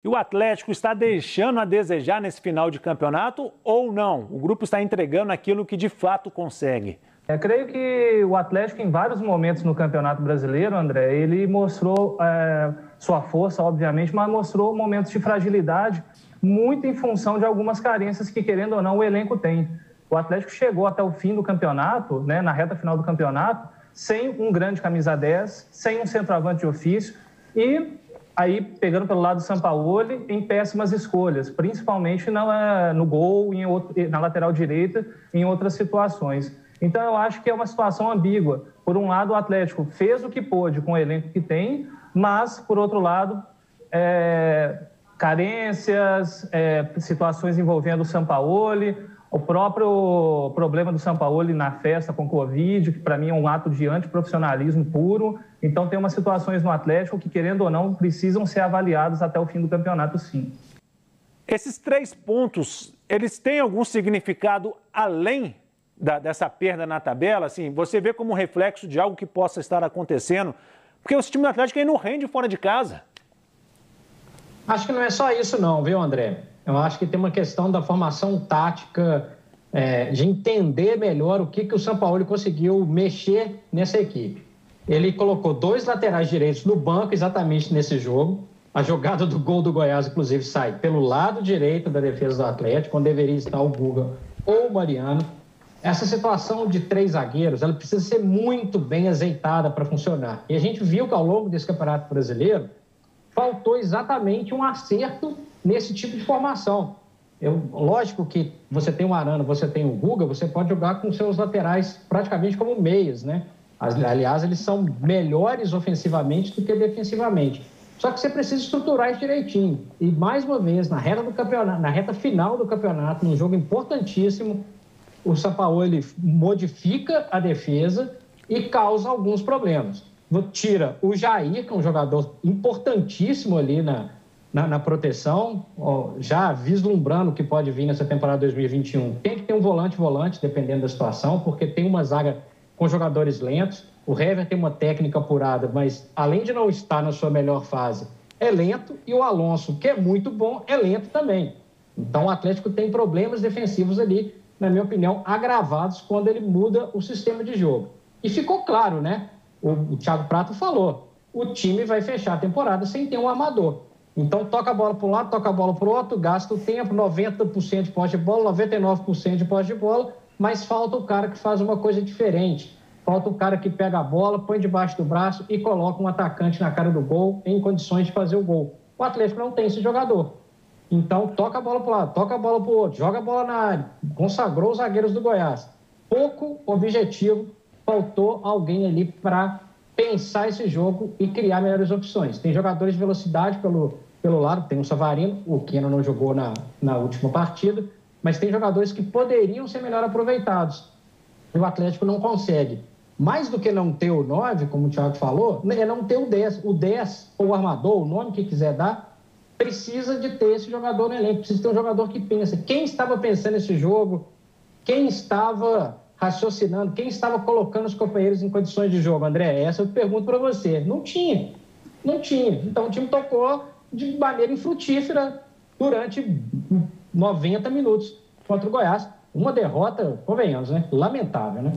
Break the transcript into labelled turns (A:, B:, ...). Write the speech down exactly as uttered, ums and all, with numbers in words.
A: o Atlético está deixando a desejar nesse final de campeonato ou não? O grupo está entregando aquilo que de fato consegue?
B: Eu creio que o Atlético, em vários momentos no Campeonato Brasileiro, André, ele mostrou é, sua força, obviamente, mas mostrou momentos de fragilidade, muito em função de algumas carências que, querendo ou não, o elenco tem. O Atlético chegou até o fim do campeonato, né, na reta final do campeonato, sem um grande camisa dez, sem um centroavante de ofício e, aí, pegando pelo lado do Sampaoli, em péssimas escolhas, principalmente na, no gol, em outro, na lateral direita, em outras situações. Então, eu acho que é uma situação ambígua. Por um lado, o Atlético fez o que pôde com o elenco que tem, mas, por outro lado, é, carências, é, situações envolvendo o Sampaoli, o próprio problema do Sampaoli na festa com Covid, que para mim é um ato de antiprofissionalismo puro. Então, tem umas situações no Atlético que, querendo ou não, precisam ser avaliadas até o fim do campeonato, sim.
A: Esses três pontos, eles têm algum significado além Da, dessa perda na tabela? Assim, você vê como reflexo de algo que possa estar acontecendo? Porque o time do Atlético aí não rende fora de casa.
C: Acho que não é só isso não, viu, André? Eu acho que tem uma questão da formação tática, é, de entender melhor o que, que o Sampaoli conseguiu mexer nessa equipe. Ele colocou dois laterais direitos no banco exatamente nesse jogo. A jogada do gol do Goiás, inclusive, sai pelo lado direito da defesa do Atlético, onde deveria estar o Guga ou o Mariano. Essa situação de três zagueiros, ela precisa ser muito bem azeitada para funcionar. E a gente viu que ao longo desse Campeonato Brasileiro, faltou exatamente um acerto nesse tipo de formação. Eu, lógico que você tem o Arana, você tem o Guga, você pode jogar com seus laterais praticamente como meias, né? Aliás, eles são melhores ofensivamente do que defensivamente. Só que você precisa estruturar isso direitinho. E, mais uma vez, na reta do campeonato, na reta final do campeonato, num jogo importantíssimo, o Sampaoli modifica a defesa e causa alguns problemas. Tira o Jair, que é um jogador importantíssimo ali na, na, na proteção, ó, já vislumbrando o que pode vir nessa temporada dois mil e vinte e um. Tem que ter um volante-volante, dependendo da situação, porque tem uma zaga com jogadores lentos. O Hever tem uma técnica apurada, mas além de não estar na sua melhor fase, é lento. E o Alonso, que é muito bom, é lento também. Então o Atlético tem problemas defensivos ali, na minha opinião, agravados quando ele muda o sistema de jogo. E ficou claro, né? O, o Thiago Prato falou, o time vai fechar a temporada sem ter um armador. Então, toca a bola para um lado, toca a bola para o outro, gasta o tempo, noventa por cento de posse de bola, noventa e nove por cento de posse de bola, mas falta o cara que faz uma coisa diferente. Falta o cara que pega a bola, põe debaixo do braço e coloca um atacante na cara do gol em condições de fazer o gol. O Atlético não tem esse jogador. Então, toca a bola para o lado, toca a bola para o outro, joga a bola na área. Consagrou os zagueiros do Goiás. Pouco objetivo, faltou alguém ali para pensar esse jogo e criar melhores opções. Tem jogadores de velocidade pelo, pelo lado, tem o Savarino, o Keno não jogou na, na última partida, mas tem jogadores que poderiam ser melhor aproveitados. E o Atlético não consegue. Mais do que não ter o nove, como o Thiago falou, é não ter o dez. O dez, ou o armador, o nome que quiser dar, precisa de ter esse jogador no elenco, precisa ter um jogador que pensa. Quem estava pensando nesse jogo? Quem estava raciocinando? Quem estava colocando os companheiros em condições de jogo? André, essa eu pergunto para você. Não tinha, não tinha. Então o time tocou de maneira infrutífera durante noventa minutos contra o Goiás. Uma derrota, convenhamos, né? Lamentável, né?